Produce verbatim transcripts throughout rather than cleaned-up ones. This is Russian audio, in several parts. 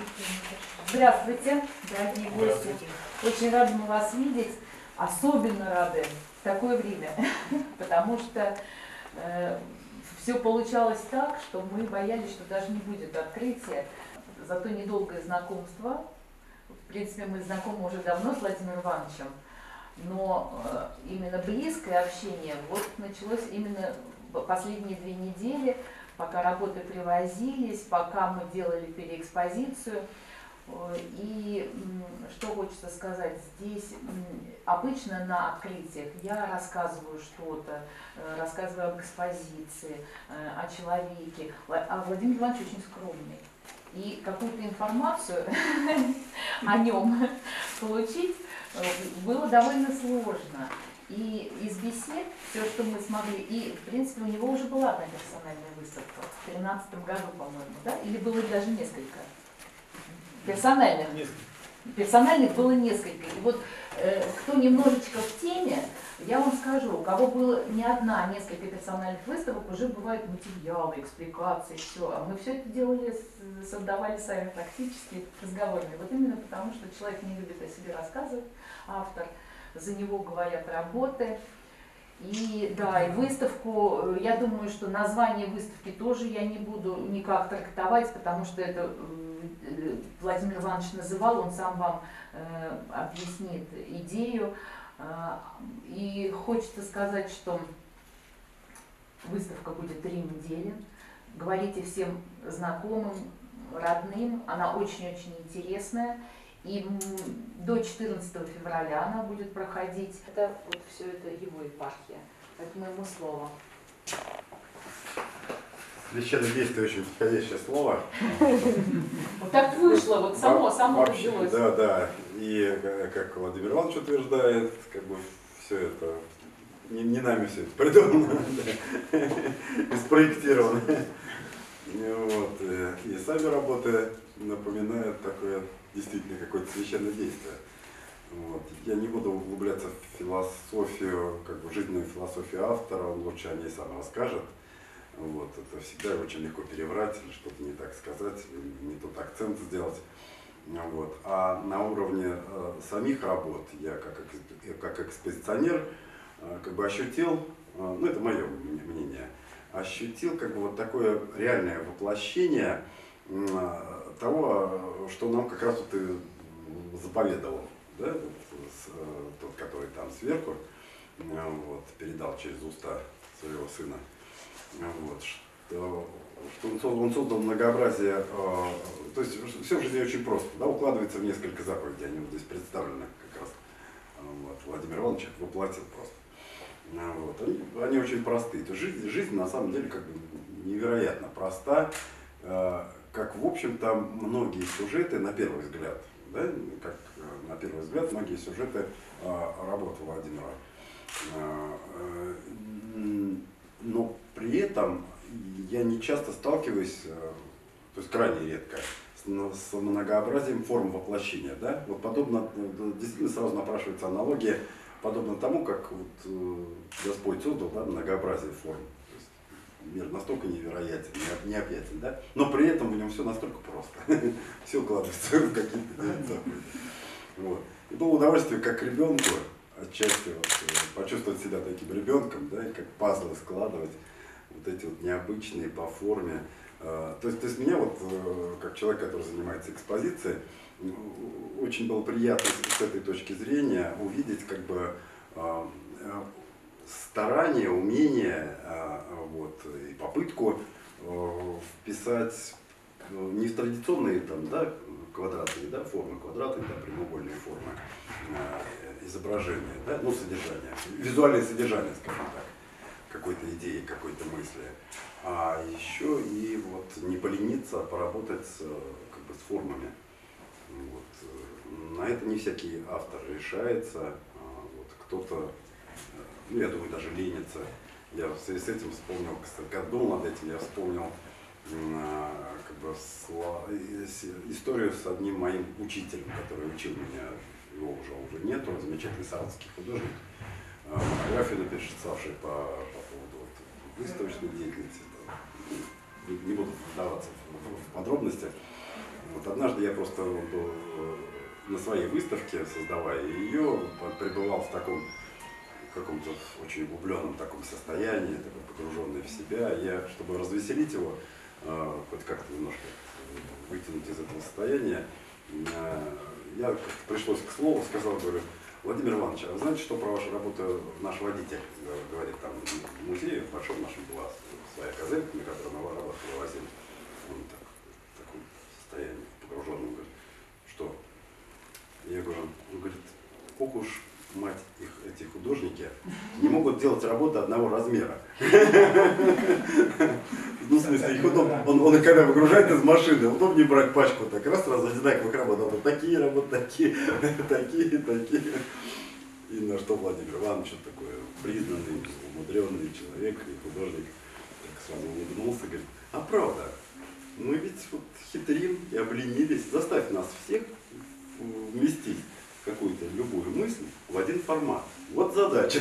Здравствуйте, дорогие гости. Очень рады мы вас видеть. Особенно рады в такое время, потому что э, все получалось так, что мы боялись, что даже не будет открытия. Зато недолгое знакомство. В принципе, мы знакомы уже давно с Владимиром Ивановичем, но э, именно близкое общение вот началось именно последние две недели, пока работы привозились, пока мы делали переэкспозицию. И что хочется сказать, здесь обычно на открытиях я рассказываю что-то, рассказываю об экспозиции, о человеке, а Владимир Иванович очень скромный. И какую-то информацию о нем получить было довольно сложно. И из бесед все, что мы смогли, и в принципе у него уже была одна персональная выставка в две тысячи тринадцатом году, по-моему, да? Или было их даже несколько? Персональных. Несколько. Персональных было несколько. И вот э, кто немножечко в теме, я вам скажу, у кого было не одна, а несколько персональных выставок, уже бывают материалы, экспликации, все. А мы все это делали, создавали сами практически разговорами. Вот именно потому, что человек не любит о себе рассказывать, автор. За него говорят работы. И да, и выставку, я думаю, что название выставки тоже я не буду никак трактовать, потому что это Владимир Иванович называл, он сам вам э, объяснит идею. И хочется сказать, что выставка будет три недели. Говорите всем знакомым, родным, она очень-очень интересная. И до четырнадцатого февраля она будет проходить. Это вот все это его епархия. Поэтому ему слово. Священнодействующее подходящее слово. Вот так вышло, вот само, само родилось. Да, да. И как Владимир Иванович утверждает, как бы все это не, не нами все это придумано и спроектировано. Вот. И сами работы напоминают такое действительно какое-то священное действие. Вот. Я не буду углубляться в философию, как бы жизненную философию автора, он лучше о ней сам расскажет. Вот. Это всегда очень легко переврать, или что-то не так сказать, не тот акцент сделать. Вот. А на уровне э, самих работ я как, как экспозиционер э, как бы ощутил, э, ну это мое мнение, ощутил как бы вот такое реальное воплощение э, того, что нам как раз вот и заповедовал, да, тот, который там сверху, вот, передал через уста своего сына, вот, что, что он создал многообразие, то есть все в жизни очень просто, да, укладывается в несколько заповедей, они вот здесь представлены как раз, вот, Владимир Иванович их воплотил просто. Вот, они, они очень простые, то есть жизнь, жизнь на самом деле как бы невероятно проста, как, в общем-то, многие сюжеты, на первый взгляд, да, как на первый взгляд, многие сюжеты э, работы Владимира. Э, э, но при этом я не часто сталкиваюсь, э, то есть крайне редко, с, с многообразием форм воплощения. Да? Вот подобно, действительно сразу напрашивается аналогия, подобно тому, как вот, э, Господь создал, да, многообразие форм. Мир настолько невероятен, необъятен, да? Но при этом в нем все настолько просто. Все укладывается в какие-то заповеди. Вот. И было удовольствие, как ребенку, отчасти вот, почувствовать себя таким ребенком, да, и как пазлы складывать, вот эти вот необычные по форме. То есть, то есть меня вот, как человек, который занимается экспозицией, очень было приятно с этой точки зрения увидеть как бы старание, умение, вот, и попытку вписать не в традиционные там, да, квадратные, да, формы, квадратные, да, прямоугольные формы изображения, да, ну, содержание, визуальное содержание, скажем так, какой-то идеи, какой-то мысли. А еще и вот не полениться, а поработать с, как бы, с формами. Вот. На это не всякий автор решается. Вот. Кто-то, ну, я думаю, даже ленится. Я в связи с этим вспомнил, когда думал над этим, я вспомнил как бы, историю с одним моим учителем, который учил меня, его уже, уже нету, замечательный саратовский художник, монографию написавший по, по поводу вот, выставочной деятельности. Не, не буду вдаваться в, в подробности. Вот однажды я просто был на своей выставке, создавая ее, пребывал в таком каком-то очень углубленном таком состоянии, такой погруженный в себя. Я, чтобы развеселить его, э, хоть как-то немножко вытянуть из этого состояния, э, я как-то пришлось к слову, сказал, говорю: Владимир Иванович, а вы знаете, что про вашу работу наш водитель говорит? Там в музее в большом нашем была своя газелька, на которой мы работу вывозили. Он так, в таком состоянии погруженном, говорит: что? Я говорю, он говорит: ох уж мать их, эти художники, не могут делать работу одного размера. Ну, в смысле, их удобно. Он, он когда выгружает из машины, удобнее брать пачку, так раз сразу одинаковых работ. Вот такие работы, такие, такие, такие. И на что Владимир Иванович, такой признанный, умудренный человек и художник, так сразу улыбнулся и говорит: а правда, мы ведь вот хитрим и обленились, заставь нас всех вместить какую-то любую мысль в один формат. Вот задача.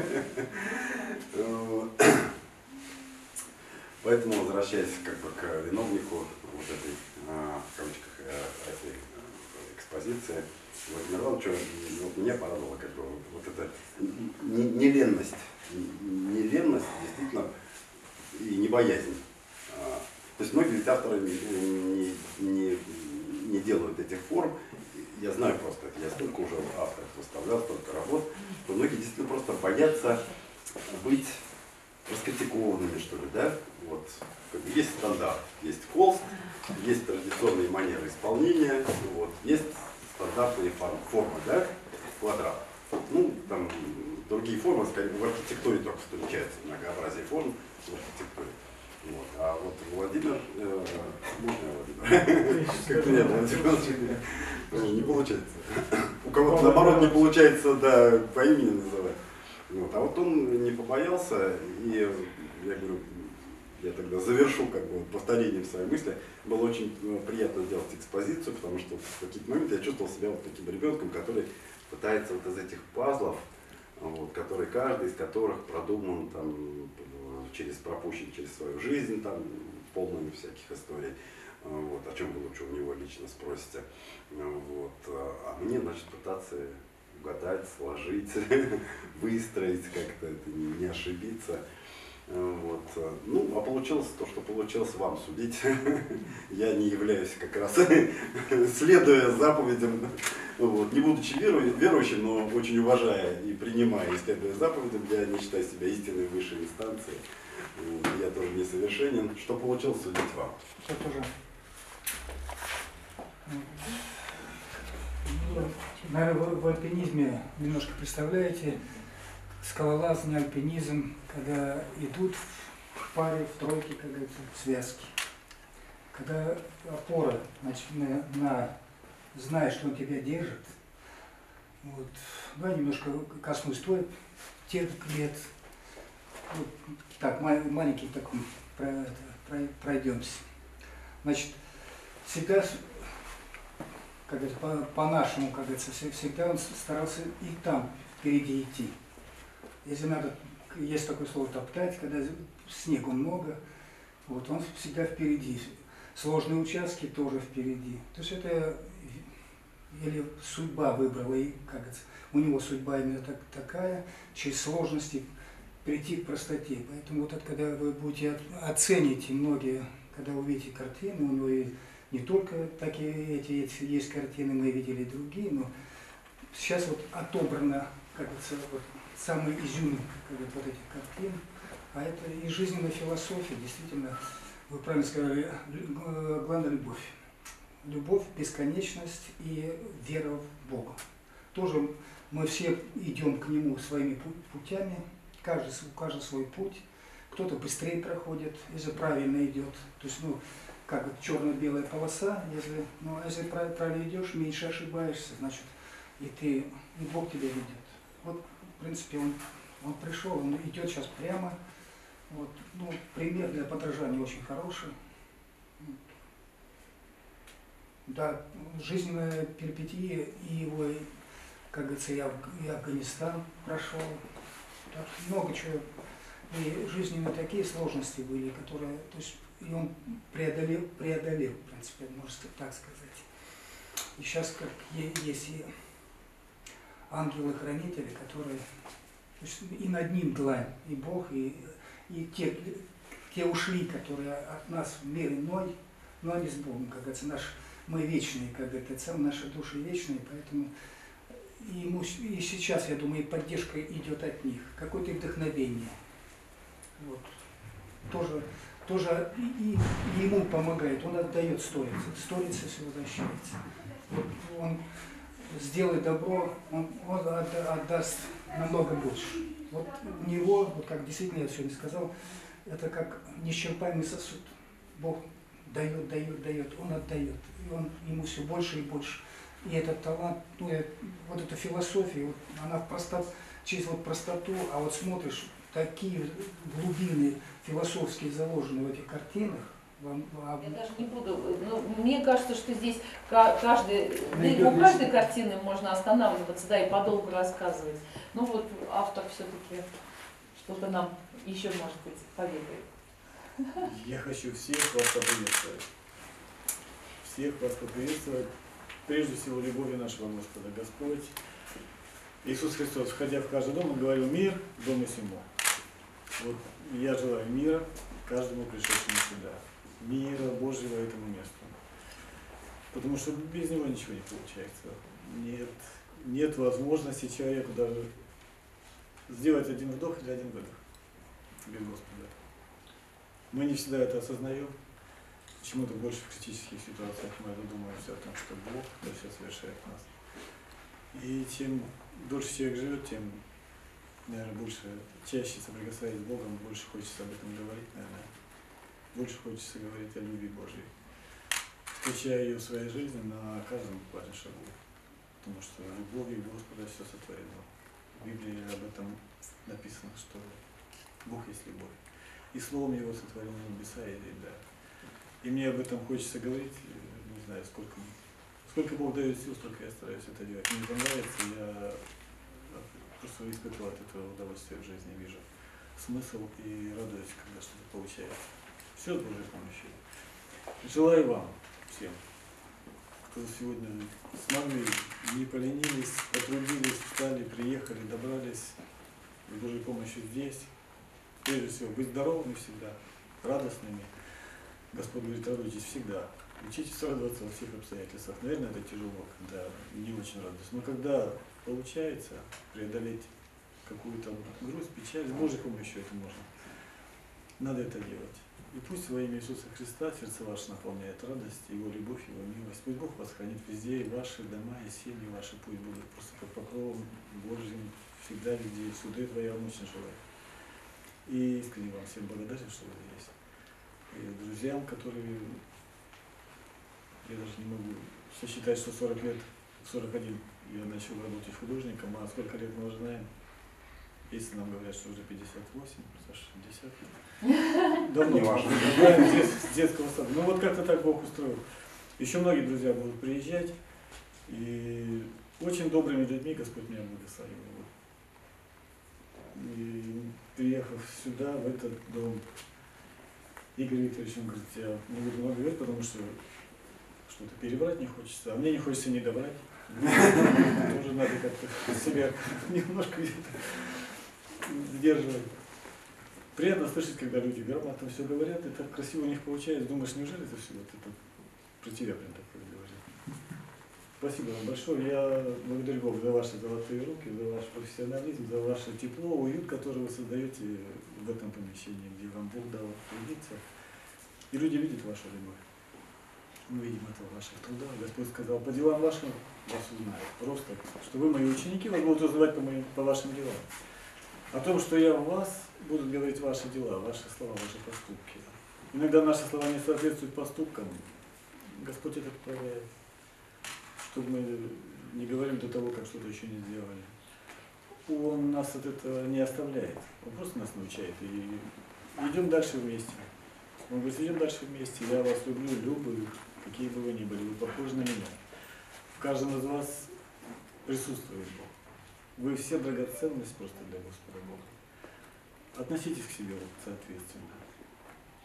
Поэтому, возвращаясь как бы к виновнику вот этой, в кавычках, этой экспозиции, Владимир Иванович, вот меня порадовала как бы вот эта неленность, неленность действительно и не боязнь. То есть многие ведь авторы не, не, не делают этих форм. Я знаю просто, я столько уже авторов выставлял, столько работ, что многие действительно просто боятся быть раскритикованными, что ли, да? Вот, как бы есть стандарт, есть холст, есть традиционные манеры исполнения, вот, есть стандартные формы, формы, да, квадрат. Ну, там другие формы, скорее, в архитектуре только встречается многообразие форм в архитектуре. Вот. А вот Владимир, э, можно Владимир? Как меня Владимир не получается. У кого-то наоборот не получается, да, по имени называть. Вот. А вот он не побоялся, и я говорю, я тогда завершу как бы повторением своей мысли. Было очень приятно делать экспозицию, потому что в какие-то моменты я чувствовал себя вот таким ребенком, который пытается вот из этих пазлов, вот, который, каждый из которых продуман там, через пропущен через свою жизнь, там, полными всяких историй, вот, о чем вы лучше у него лично спросите. Вот, а мне, значит, пытаться угадать, сложить, выстроить как-то, это, не ошибиться. Вот. Ну, а получилось то, что получилось, вам судить. Я не являюсь как раз, следуя заповедям, вот, не будучи верующим, но очень уважая и принимая и следуя заповедям, я не считаю себя истинной высшей инстанцией. Я тоже несовершенен. Что получилось, судить вам. Что тоже. Наверное, в, в альпинизме немножко представляете, скалолазание, альпинизм, когда идут в паре, в тройке, как говорится, в связке. Когда опора, значит, на, на знаешь, что он тебя держит, вот, да, немножко коснусь той, тех лет, вот, так, маленький такой пройдемся. Значит, всегда, как говорится, по, по-нашему, как говорится, всегда он старался и там впереди идти. Если надо, есть такое слово топтать, когда снегу много, вот он всегда впереди. Сложные участки тоже впереди. То есть это или судьба выбрала, и, как говорится, у него судьба именно так, такая, через сложности прийти к простоте. Поэтому вот это, когда вы будете оцените многие, когда увидите картины, у него и не только такие эти, эти есть картины, мы видели другие, но сейчас вот отобрано, как говорится, вот, самый изюминка вот этих картин, а это и жизненная философия, действительно, вы правильно сказали, главная любовь. Любовь, бесконечность и вера в Бога. Тоже мы все идем к Нему своими путями, каждый, у каждого свой путь, кто-то быстрее проходит, если правильно идет, то есть, ну, как вот черно-белая полоса, если, ну, если правильно идешь, меньше ошибаешься, значит, и ты, и Бог тебя ведет. Вот, в принципе, он, он пришел, он идет сейчас прямо. Вот, ну, пример для подражания очень хороший. Да, жизненная перипетия, и его, как говорится, я и Афганистан прошел. Так, много чего. И жизненные такие сложности были, которые, то есть и он преодолел, преодолел, в принципе, можно так сказать. И сейчас как есть и ангелы-хранители, которые, то есть и над ним длань, и Бог, и, и те, те ушли, которые от нас в мир иной, но они с Богом, как говорится, наш, мы вечные, как это цел, наши души вечные, поэтому и, ему, и сейчас, я думаю, и поддержка идет от них, какое-то вдохновение. Вот. Тоже, тоже и, и ему помогает, он отдает сторицу, сторицу все возвращается. Вот он сделает добро, он, он отдаст намного больше. Вот у него, вот как действительно я сегодня сказал, это как неисчерпаемый сосуд. Бог дает, дает, дает, он отдает, и он ему все больше и больше. И этот талант, ну, вот эта философия, вот, она в простот, через вот простоту, а вот смотришь, такие глубины философские заложены в этих картинах. Вам, вам... Я даже не буду, ну, мне кажется, что здесь каждый, да и у каждой картины можно останавливаться, да, и подолгу рассказывать. Ну вот автор все-таки что-то нам еще, может быть, поведает. Я хочу всех вас поприветствовать. Всех вас поприветствовать. Прежде всего, любовью нашего Господа. Господь Иисус Христос, входя в каждый дом, Он говорил: мир, дом и сему. Вот я желаю мира каждому пришедшему сюда. Мира Божьего этому месту. Потому что без него ничего не получается. Нет, нет возможности человеку даже сделать один вдох или один выдох без Господа. Мы не всегда это осознаем. Почему-то больше в критических ситуациях мы думаем все о том, что Бог это все совершает в нас. И чем дольше человек живет, тем, наверное, больше, чаще соприкасаясь с Богом, больше хочется об этом говорить, наверное. Больше хочется говорить о любви Божьей. Встречая ее в своей жизни на каждом буквально шагу. Потому что любовью Господа все сотворено. В Библии об этом написано, что Бог есть любовь. И словом Его сотворены небеса и земля. И мне об этом хочется говорить, не знаю, сколько, сколько Бог дает сил, столько я стараюсь это делать. Мне понравится, я просто испытывал от этого удовольствие в жизни, вижу смысл и радуюсь, когда что-то получается. Все с Божьей помощью. Желаю вам всем, кто сегодня смогли, не поленились, потрудились, встали, приехали, добрались, с Божьей помощью здесь. Прежде всего, быть здоровыми всегда, радостными. Господь говорит: радуйтесь всегда. Учитесь радоваться во всех обстоятельствах. Наверное, это тяжело, когда не очень радуюсь. Но когда получается преодолеть какую-то грусть, печаль, с Божьей помощью это можно. Надо это делать. И пусть во имя Иисуса Христа сердце ваше наполняет радость, Его любовь, Его милость. Пусть Бог вас хранит везде, и ваши дома, и семьи ваши пусть будут просто под покровом Божьим, всегда везде, суды Твоя Он очень желает. И искренне вам всем благодарен, что вы здесь. И друзьям, которые, я даже не могу сосчитать, что сорок лет, сорок один я начал работать художником, а сколько лет мы уже знаем? Если нам говорят, что уже пятьдесят восемь, шестьдесят лет. Давно важно. С детского сада. Ну вот как-то так Бог устроил. Еще многие друзья будут приезжать. И очень добрыми людьми Господь меня благословил. И приехав сюда, в этот дом, Игорь Викторович, он говорит: я не буду много говорить, потому что что-то перебрать не хочется, а мне не хочется не добрать. Тоже надо как-то себя немножко сдерживать. Приятно слышать, когда люди грамотно все говорят, и так красиво у них получается. Думаешь, неужели это все вот это про тебя прям такое говорит? Спасибо вам большое. Я благодарю Бога за ваши золотые руки, за ваш профессионализм, за ваше тепло, уют, который вы создаете в этом помещении, где вам Бог дал трудиться. И люди видят вашу любовь. Мы видим это в ваших трудах. Господь сказал: по делам вашим вас узнают. Просто, что вы мои ученики, вас будут узнавать по, моим, по вашим делам. О том, что я в вас, будут говорить ваши дела, ваши слова, ваши поступки. Иногда наши слова не соответствуют поступкам. Господь это поправляет, чтобы мы не говорили до того, как что-то еще не сделали. Он нас от этого не оставляет. Он просто нас научает. И идем дальше вместе. Он говорит: идем дальше вместе. Я вас люблю, люблю, какие бы вы ни были. Вы похожи на меня. В каждом из вас присутствует Бог. Вы все драгоценность просто для Господа Бога. Относитесь к себе вот соответственно.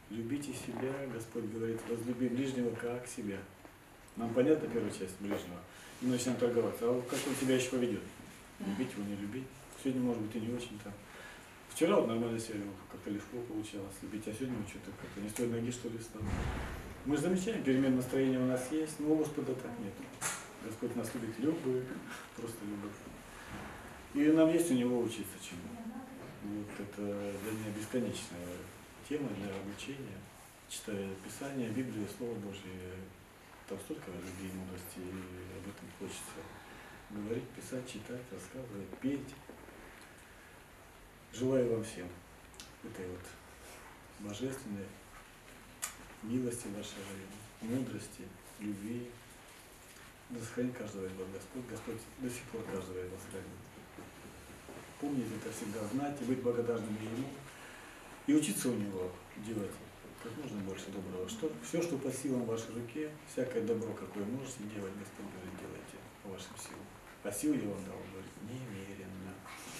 Любите себя, Господь говорит, возлюби ближнего как себя. Нам понятна первая часть ближнего. И мы начинаем торговаться. А как он себя еще поведет? Любить его, не любить. Сегодня, может быть, и не очень там. Вчера вот нормально себя вел, как-то легко получалось любить, а сегодня вот что-то как-то не с той ноги, что ли, стало. Мы же замечаем, перемен настроения у нас есть, но у Господа так нет. Господь нас любит любых, просто любых. И нам есть у Него учиться чему. Вот это для меня бесконечная тема для обучения. Читая Писание, Библию, Слово Божье, там столько любви и мудрости, и об этом хочется говорить, писать, читать, рассказывать, петь. Желаю вам всем этой вот божественной милости вашей, мудрости, любви. Да сохранит каждого из вас Господь. Господь до сих пор каждого из вас хранит. Помните это всегда, знать и быть благодарными Ему. И учиться у Него делать как можно больше доброго. Что, все, что по силам в вашей руке, всякое добро, какое можете делать, Господь говорит, делайте по вашим силам. А сил я вам дал, говорит, немеренно.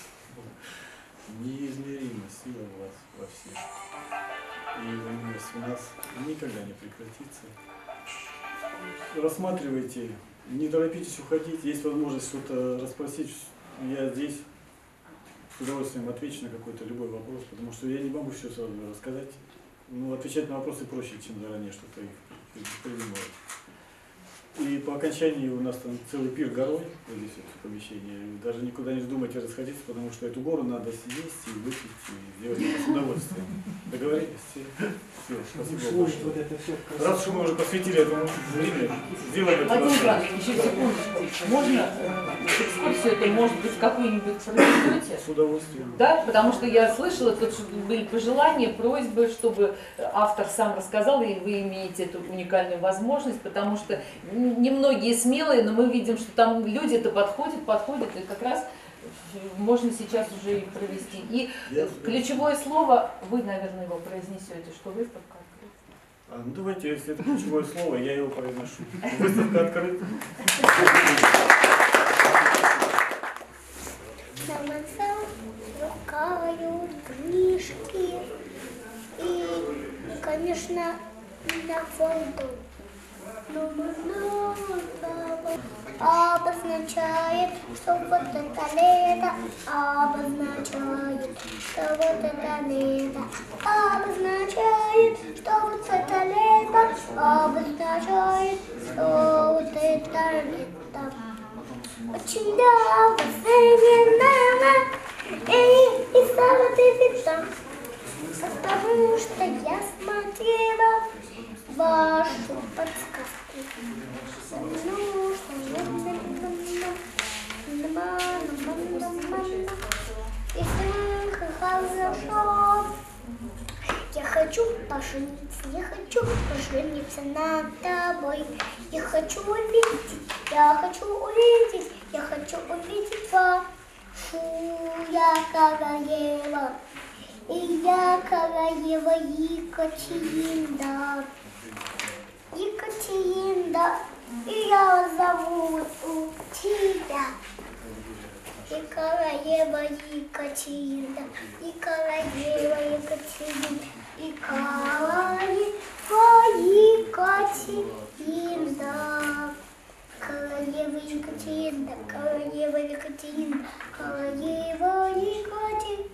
Неизмеримо сила у вас во всех. И милость у нас никогда не прекратится. Рассматривайте, не торопитесь уходить, есть возможность что-то расспросить. Я здесь с удовольствием отвечу на какой-то любой вопрос, потому что я не могу все сразу рассказать. Ну, отвечать на вопросы проще, чем заранее что-то их придумывать. И по окончании у нас там целый пир горой, вот здесь вот в помещении. Даже никуда не вздумайте расходиться, потому что эту гору надо съесть и выпить, и сделать это с удовольствием. Договорились? Все, все спасибо большое. Вот это все. Раз уж мы уже посвятили этому время, сделаем это. Владимир Иванович, еще секундочку. Можно э, экскурсию это, может быть, какую-нибудь проведете? С удовольствием. Да, потому что я слышала, тут были пожелания, просьбы, чтобы автор сам рассказал, и вы имеете эту уникальную возможность, потому что немногие смелые, но мы видим, что там люди-то подходят, подходят, и как раз можно сейчас уже и провести. И ключевое слово, вы, наверное, его произнесете, что выставка открыта. А, ну давайте, если это ключевое слово, я его произношу. Выставка открыта. На глазах рукают книжки и, конечно, на фонду. Но много обозначает, что вот это лето, обозначает, что вот это лето, обозначает, что вот это лето, обозначает, что вот это лето. Очень давно и, и стало ты видно, потому что я смотрела вашу подсказку. Если хорошо, я хочу пожениться, я хочу пожениться над тобой. Я хочу увидеть, я хочу увидеть, я хочу увидеть вашу я королева. И я королева Екатерина. Екатерина, и я зову тебя. И королева Екатерина, и королева Екатерина, и королева Екатерина. Королева Екатерина, королева Екатерина, королева Екатерина.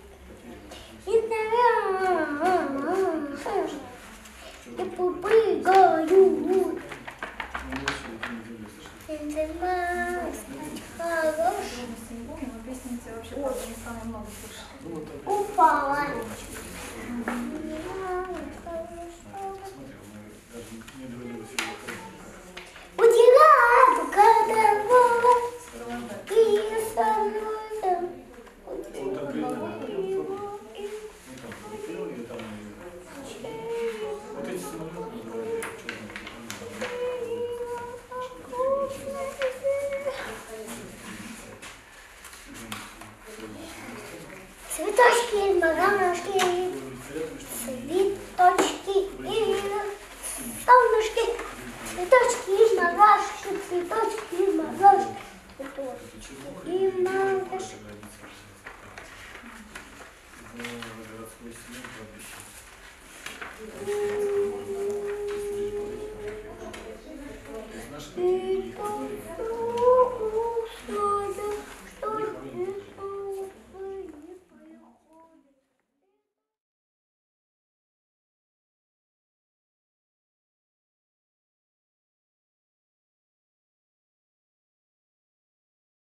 Я попрыгаю. Упала. Удираю, когда и становится. Цветочки, маганушки, цветочки и солнышки, цветочки, марашки, цветочки, марашки, цветочки и марашки. городской снег,